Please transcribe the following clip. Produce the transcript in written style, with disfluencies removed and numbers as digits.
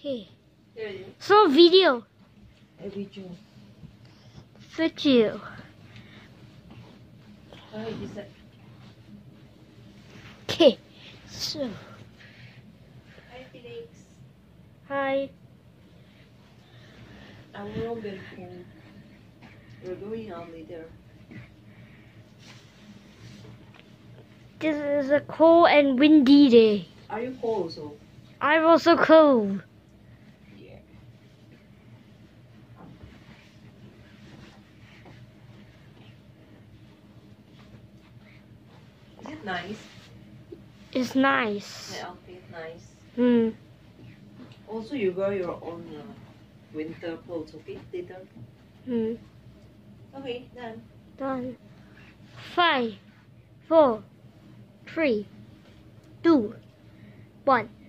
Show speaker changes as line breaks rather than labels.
Okay.
Here it is.
So video.
A video.
Video.
Alright, this side.
Okay. So.
Hi, Felix.
Hi.
I will be home. We're going out later.
This is a cold and windy day.
Are you cold also?
I'm also cold.
Yeah. Is it nice?
It's nice.
The outfit nice.
Hmm.
Also, you wear your own winter clothes, okay? Later.
Hmm.
Okay, done.
Done. 5, 4, 3, 2, 1.